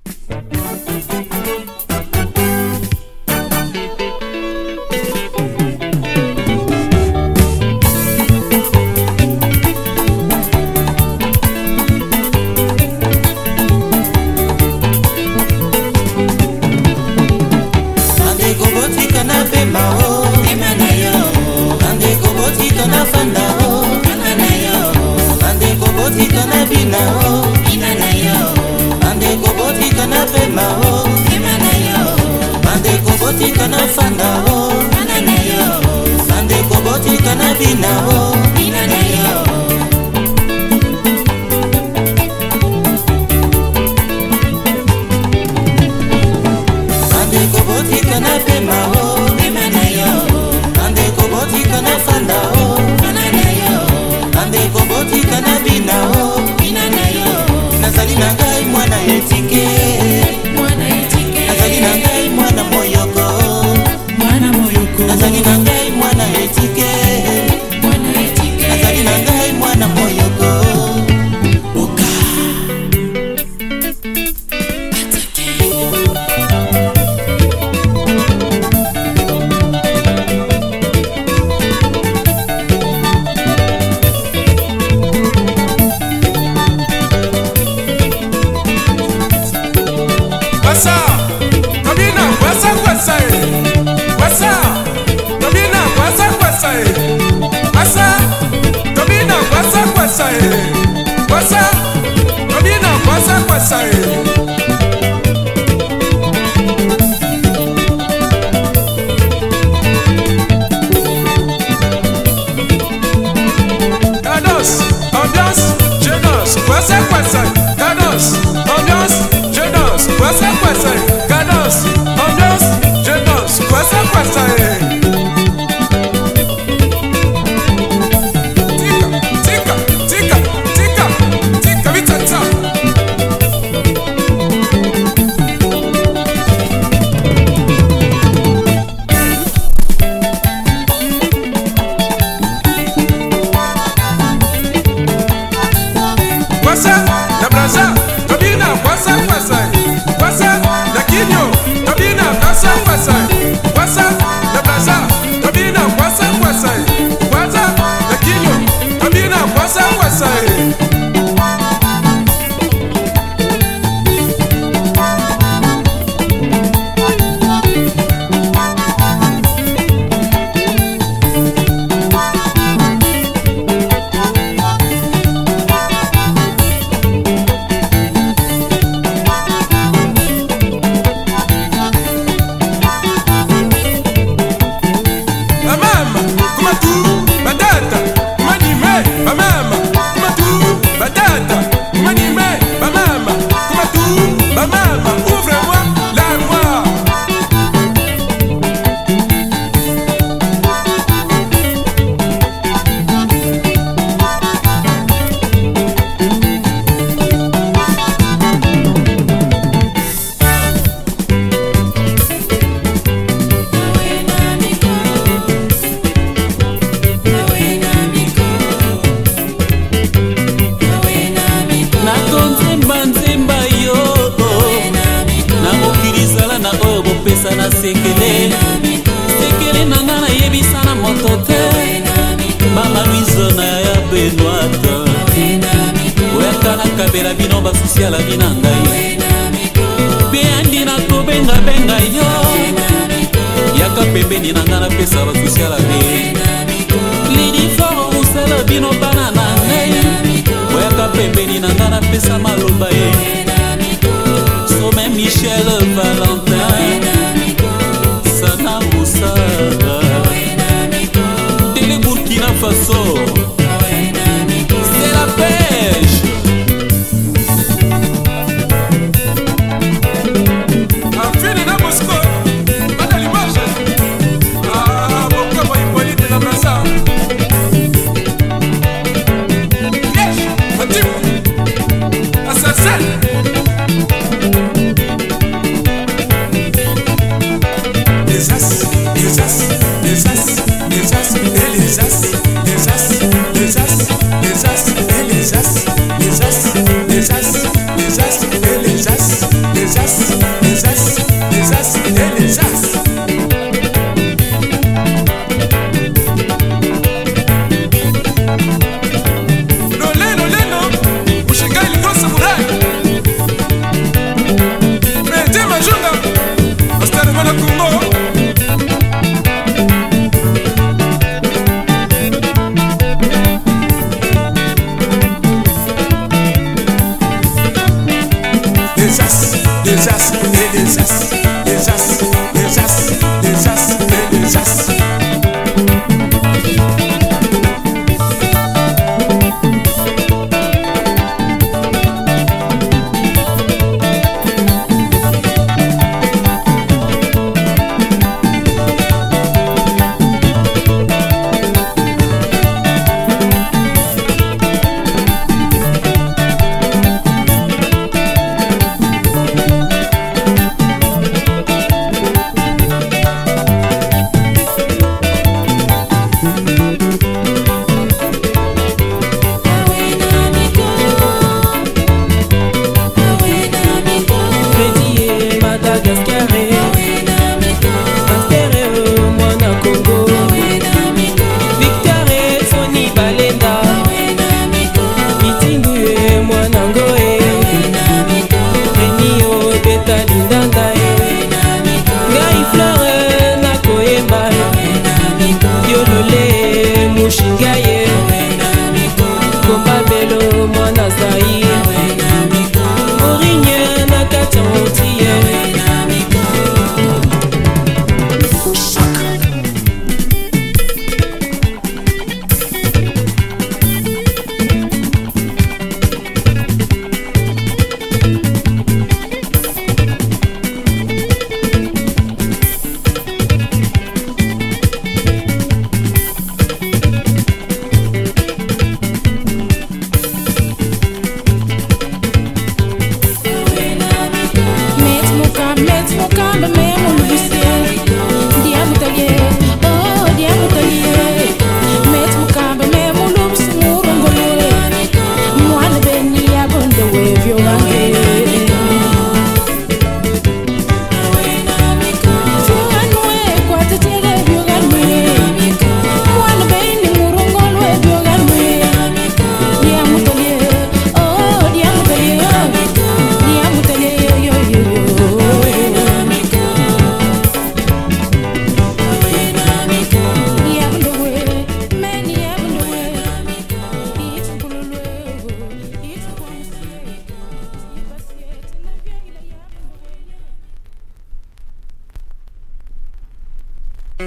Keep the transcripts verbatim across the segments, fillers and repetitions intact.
Les as, les as, les as, les as,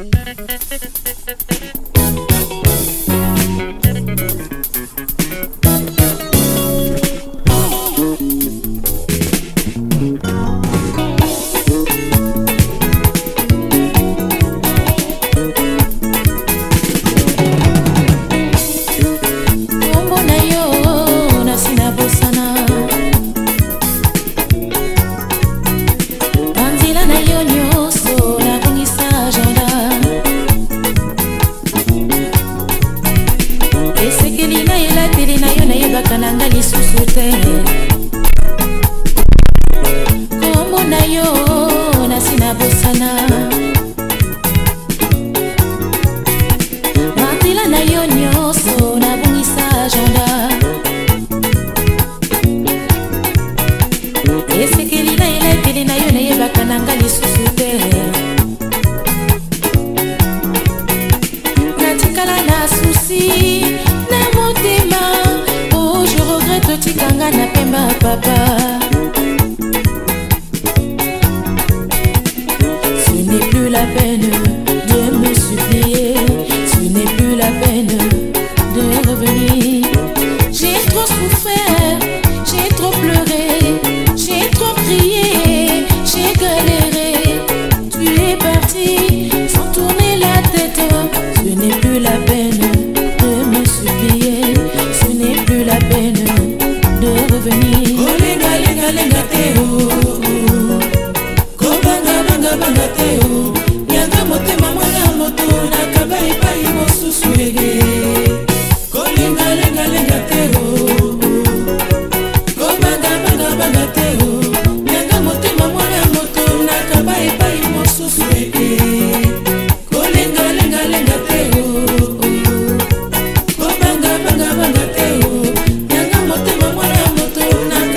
Banga banga banga teo, nyanga mote mamwana moto na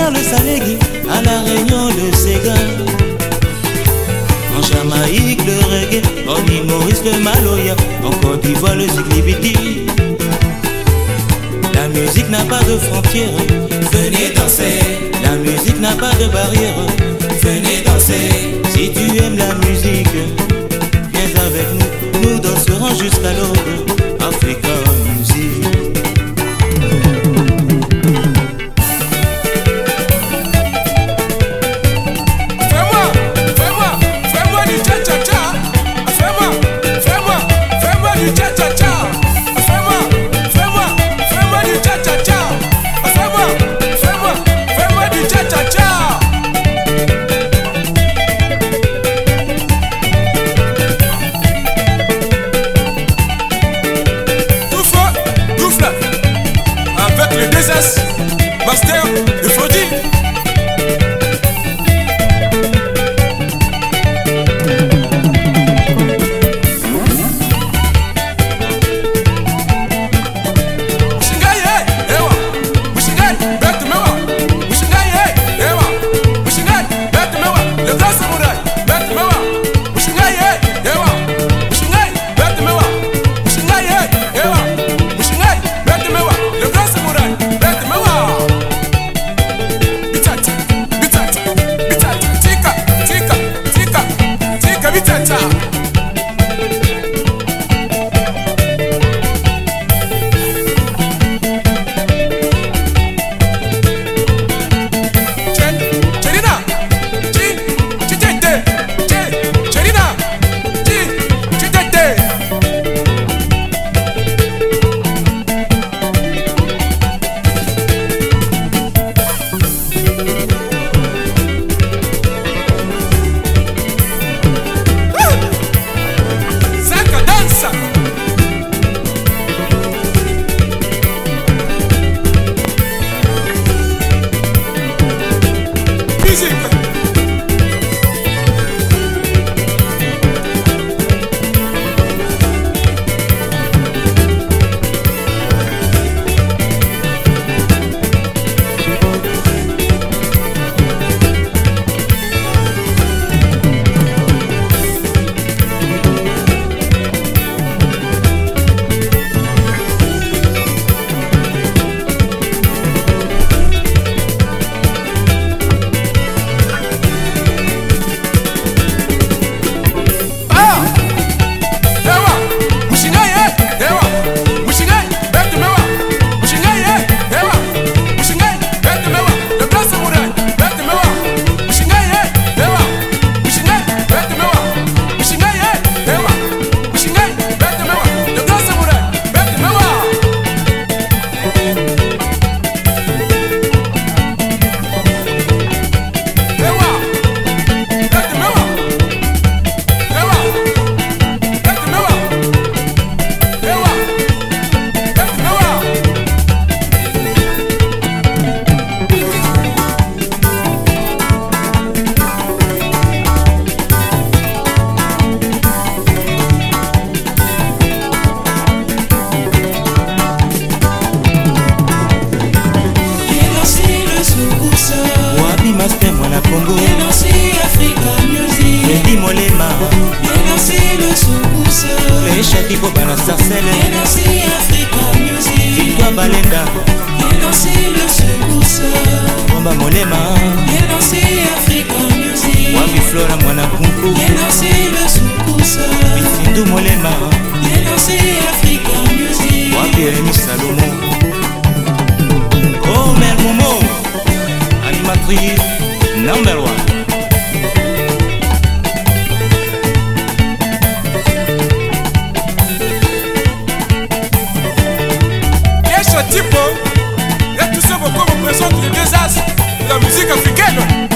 Dakar le Salégui, à la Réunion le Sega, en Jamaïque le reggae, en île Maurice le Maloya, en Côte d'Ivoire le Ziglibiti. La musique n'a pas de frontières, venez danser. La musique n'a pas de barrière, venez danser. Si tu aimes la musique, viens avec nous, nous danserons jusqu'à l'aube. Africa Music. Master, il faut dire. Number one. Tipo, et tout ce qu'on représente les deux as de la musique africaine.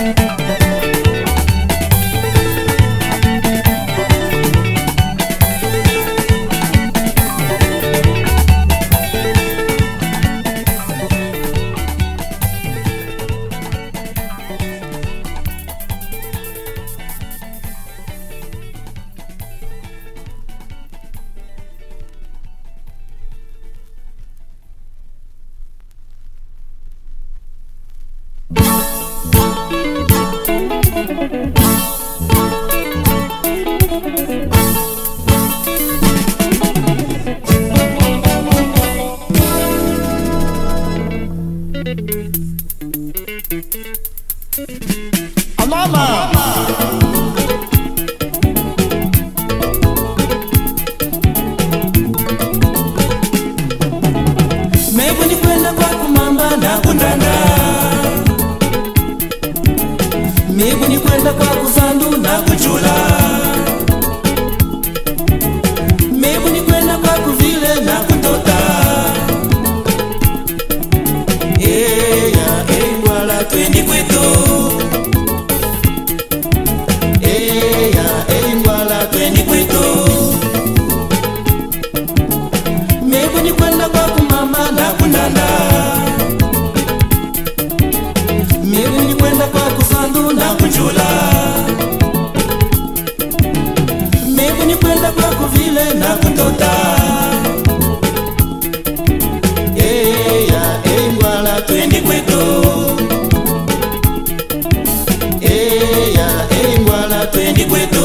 Amama. Mebu ni kwenda kwa kumamba na kundanda, mebu ni kwenda kwa kuzandu na kuchula, mebu ni kwenda kwa kuvile na kutota. Eya, engwala twendi kwetu. Eya, engwala twendi kwetu. Mebu ni kwenda kwa kumama na kundanda, mebu ni kwenda kwa kuzandu na kuchula, mebu ni kwenda kwa kuvile na kutota. Eya, engwala twendi kwetu. Eya, engwala twendi kwetu.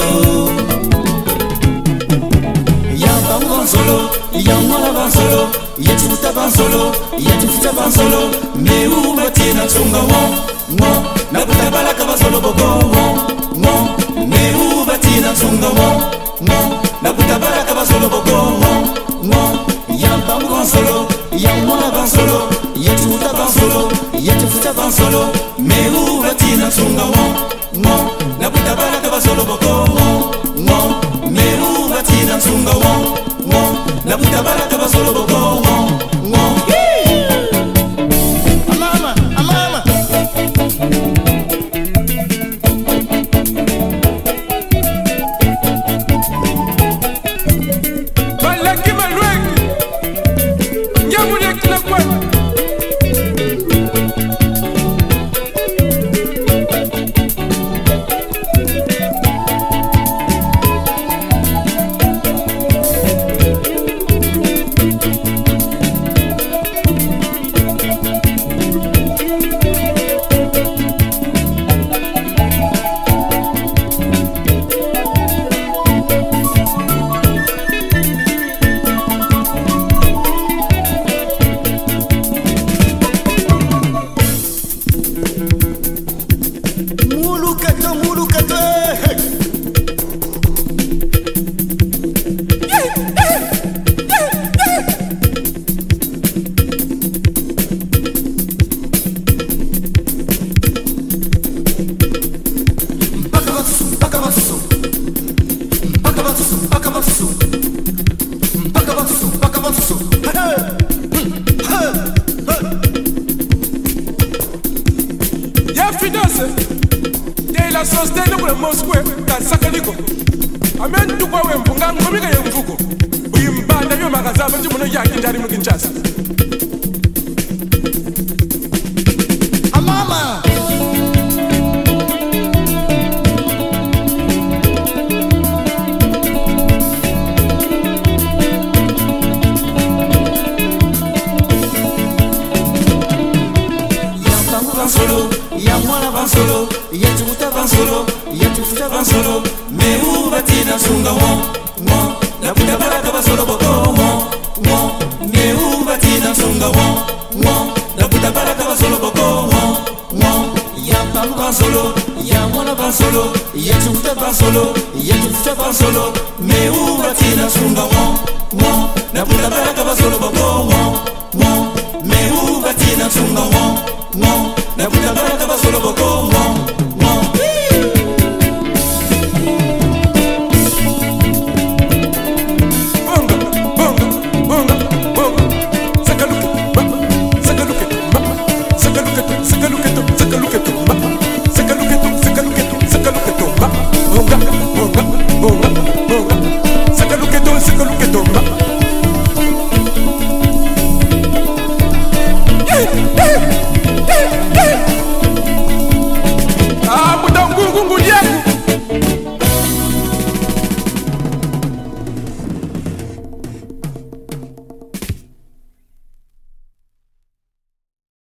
Yamba mgonzolo, yamwala bansolo, yetufuta bansolo, yetufuta bansolo, meu batina tsunga wo, ngo, nakutabala kabasolo boko wo, ngo, meu batina tsunga wo, ngo, nakutabala kabasolo boko wo, ngo, yamba mgonzolo, yamwala bansolo, yetufuta bansolo, yetufuta bansolo, meu batina tsunga wo, ngo, nakutabala kabasolo boko wo, ngo, meu batina tsunga wo, ngo, nakutabala kabasolo boko wo, ngo. Amama, amama. Malaki malwengi Nyamule kila kwa Mulu kato, mulu kato. Mpaka batusu, mpaka batusu. Mpaka batusu, mpaka batusu. Mpaka batusu, mpaka batusu. Ya finance de la société de Moscou ta sakaliko amen tukwa we mpunga ngomika ye mvuko uyimbanda byo magazaba ndi muno yaki ndari mu Kinshasa. Amama. Bansolo, yamwala bansolo, yetufuta bansolo, yetufuta bansolo, meu batina tsunga wo, ngo, nakutabala kabasolo boko wo, ngo, meu batina tsunga wo, ngo, nakutabala kabasolo boko wo, ngo, yamba bansolo, yamwala bansolo, yetufuta bansolo, yetufuta bansolo, meu batina tsunga wo, ngo, nakutabala kabasolo boko wo, ngo, meu batina tsunga wo, ngo, nakutabala kabasolo boko